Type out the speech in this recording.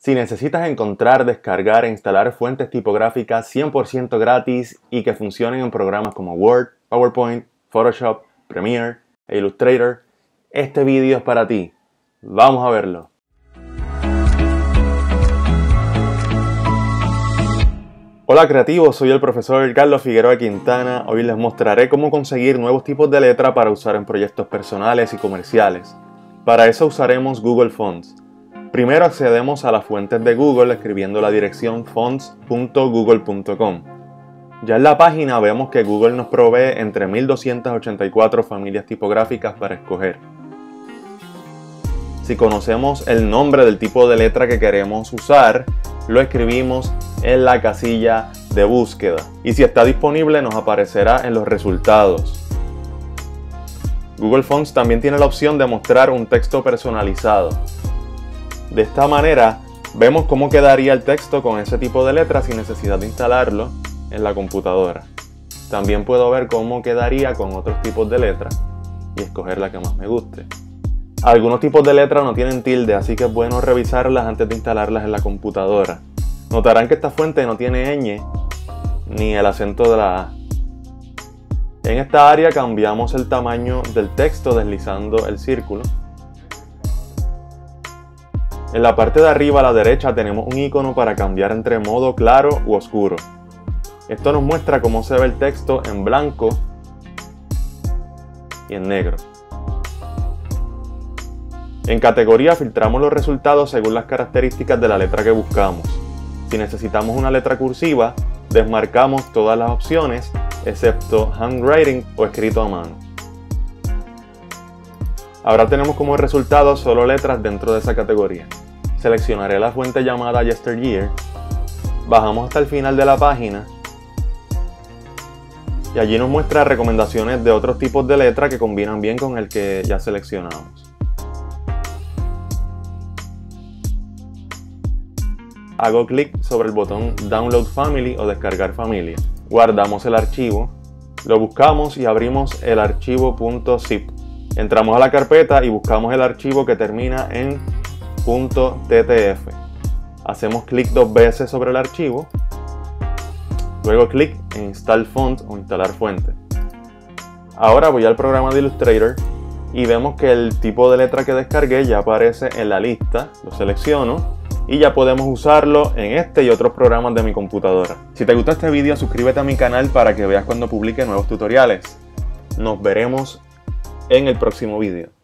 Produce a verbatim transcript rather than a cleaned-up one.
Si necesitas encontrar, descargar e instalar fuentes tipográficas cien por ciento gratis y que funcionen en programas como Word, PowerPoint, Photoshop, Premiere e Illustrator, este vídeo es para ti. Vamos a verlo. Hola creativos, soy el profesor Carlos Figueroa Quintana. Hoy les mostraré cómo conseguir nuevos tipos de letra para usar en proyectos personales y comerciales. Para eso usaremos Google Fonts. Primero accedemos a las fuentes de Google escribiendo la dirección fonts punto google punto com. Ya en la página vemos que Google nos provee entre mil doscientas ochenta y cuatro familias tipográficas para escoger. Si conocemos el nombre del tipo de letra que queremos usar, lo escribimos en la casilla de búsqueda y si está disponible nos aparecerá en los resultados. Google Fonts también tiene la opción de mostrar un texto personalizado. De esta manera vemos cómo quedaría el texto con ese tipo de letra sin necesidad de instalarlo en la computadora. También puedo ver cómo quedaría con otros tipos de letras y escoger la que más me guste. Algunos tipos de letras no tienen tilde, así que es bueno revisarlas antes de instalarlas en la computadora. Notarán que esta fuente no tiene ñ ni el acento de la A. En esta área cambiamos el tamaño del texto deslizando el círculo. En la parte de arriba a la derecha tenemos un icono para cambiar entre modo claro u oscuro. Esto nos muestra cómo se ve el texto en blanco y en negro. En categoría filtramos los resultados según las características de la letra que buscamos. Si necesitamos una letra cursiva, desmarcamos todas las opciones excepto handwriting o escrito a mano. Ahora tenemos como resultado solo letras dentro de esa categoría. Seleccionaré la fuente llamada Yesteryear, bajamos hasta el final de la página y allí nos muestra recomendaciones de otros tipos de letra que combinan bien con el que ya seleccionamos. Hago clic sobre el botón Download Family o Descargar Familia. Guardamos el archivo, lo buscamos y abrimos el archivo .zip. Entramos a la carpeta y buscamos el archivo que termina en .ttf. Hacemos clic dos veces sobre el archivo, luego clic en Install Font o Instalar Fuente. Ahora voy al programa de Illustrator y vemos que el tipo de letra que descargué ya aparece en la lista. Lo selecciono y ya podemos usarlo en este y otros programas de mi computadora. Si te gustó este video, suscríbete a mi canal para que veas cuando publique nuevos tutoriales. Nos veremos en el próximo video.